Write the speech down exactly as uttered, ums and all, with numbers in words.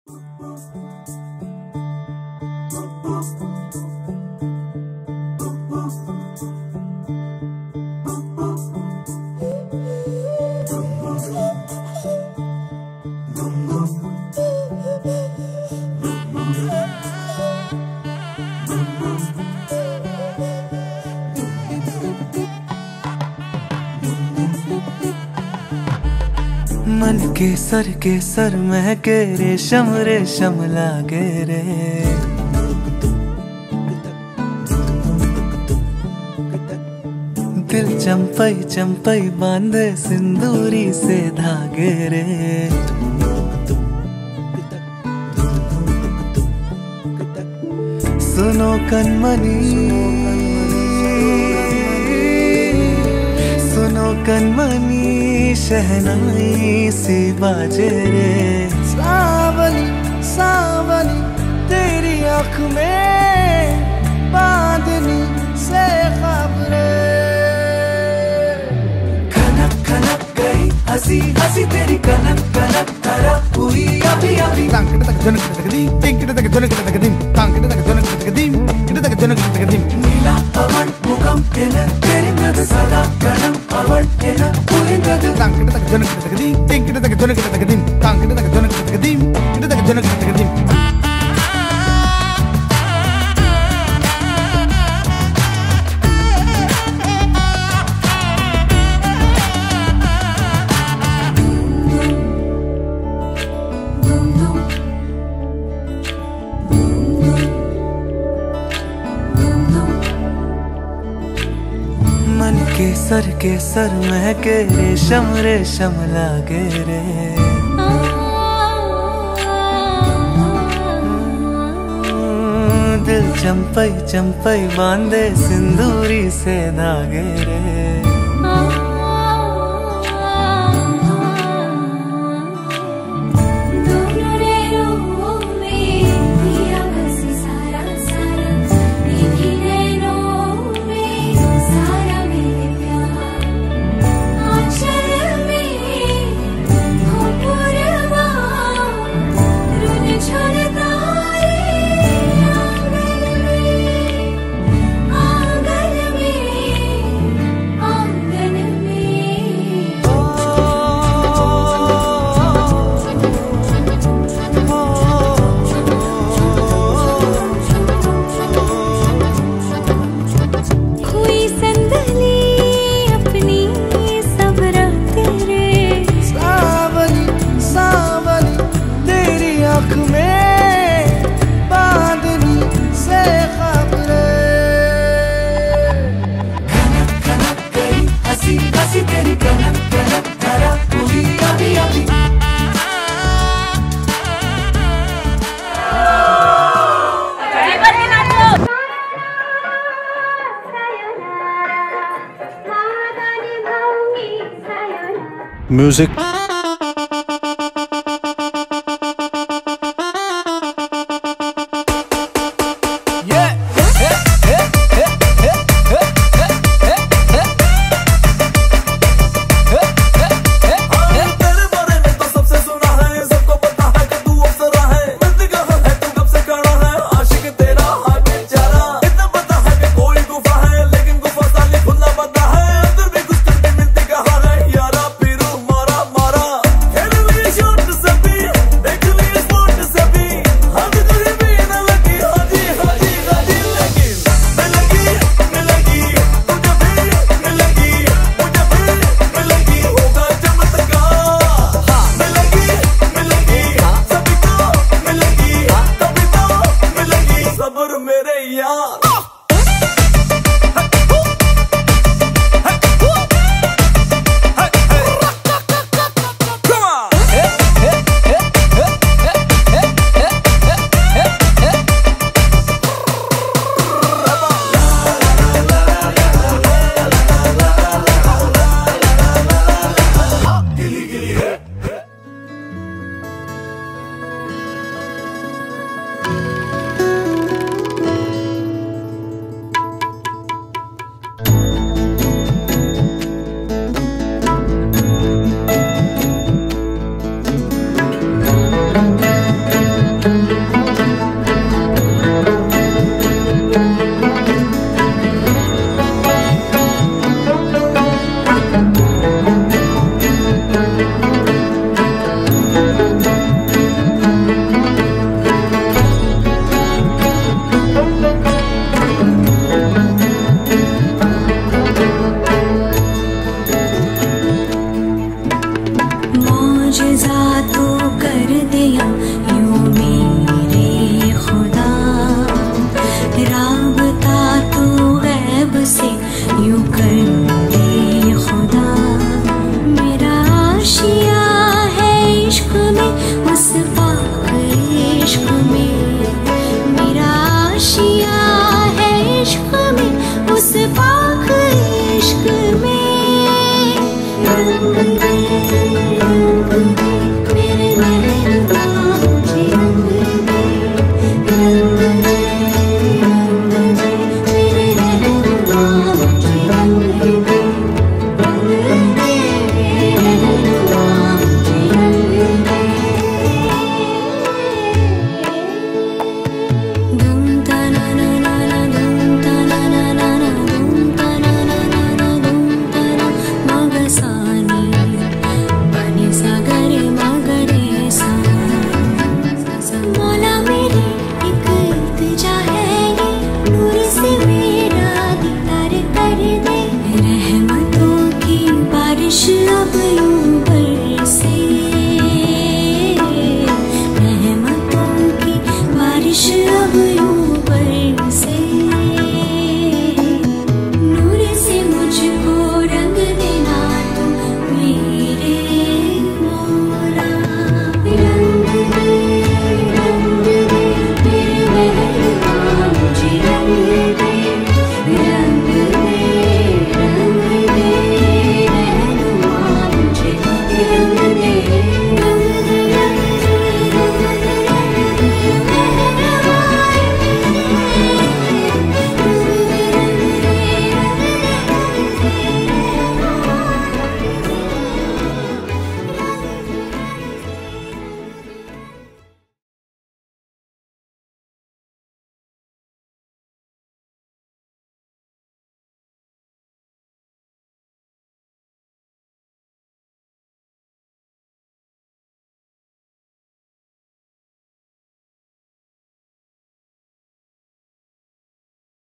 मन के सर के सर महके रेशम रेशम लागे रे। दिल चंपई चंपई बांधे सिंदूरी से धागे रे। सुनो कनमनी सुनो कनमनी शहनाई सी बाजे रे। सावली सावली तेरी आँख में बांधनी से खबरे। खनक खनक गई हंसी हंसी तेरी कनक कनक करा हुई अभी अभी। तांकड़ तक जनक तक दी टिंकड़ तक जनक तक दी तांकड़ तक जनक तक दी टिंकड़ तक जनक तक दी। नीला पवन मुखम तेरे तेरी नद सदा कणम पवन तेरा पूरी नद। तांकड़ तक जनक तक दी टिंकड़ तक जनक तक दी तांकड़ तक जनक तक दी टिंकड़ तक जनक तक दी। मन के सर के सर महके रेशम रेशम लागे रे। दिल चंपई चंपई बांधे सिंदूरी से धागे रे। Music. मारा इश्क में, मेरा आशिया है इश्क में, उस पाक इश्क में। रंग दे, रंग दे, मेरे महबूबा मुझे रंग दे, रंग दे, रंग दे, मेरे महबूबा मुझे रंग दे, रंग दे, महबूबा मुझे रंग दे। धूम ता ना ना ना ना, धूम ता ना ना ना ना, धूम ता ना ना ना ना, धूम ता ना मग सा नी, पानी सा ग रे मग रे सा। मौला मेरी एक इल्तिजा है ये, नूर से मेरा दीदार कर दे, रहमतों की बारिश अब यूं बरसे, रहमतों की बारिश अब यूं बरसे। नूर से मुझको रंग देना तुम मेरे मौला, रंग दे, रंग दे, मेरे महबूबा मुझे रंग दे, रंग दे, रंग दे, महबूबा मुझे रंग दे।